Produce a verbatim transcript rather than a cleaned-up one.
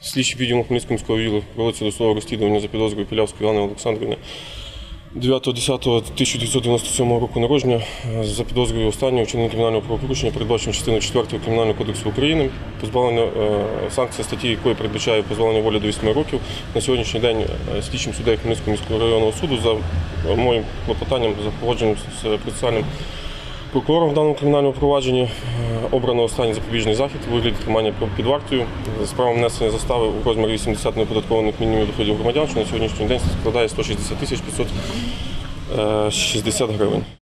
Слідчі відділу Хмельницького міського відділу проводиться досудове розслідування за підозрою Пілявської Івани Олександрівни дев'ятого десятого тисяча дев'ятсот дев'яносто сьомого року народження за підозрою останнього вчинення кримінального правопорушення, передбачено частиною четвертою Кримінального кодексу України, позбавлення е, санкція статті, якої передбачає позбавлення волі до вісьми років. На сьогоднішній день слідчим суддею Хмельницького міського районного суду за моїм клопотанням, за погодженням з процесуальним прокурором в даному кримінальному провадженні обрано останній запобіжний захід у вигляді тримання під вартою з правом внесення застави у розмірі вісімдесят неоподаткованих мінімумів доходів громадян, що на сьогоднішній день складає сто шістдесят тисяч п'ятсот шістдесят гривень.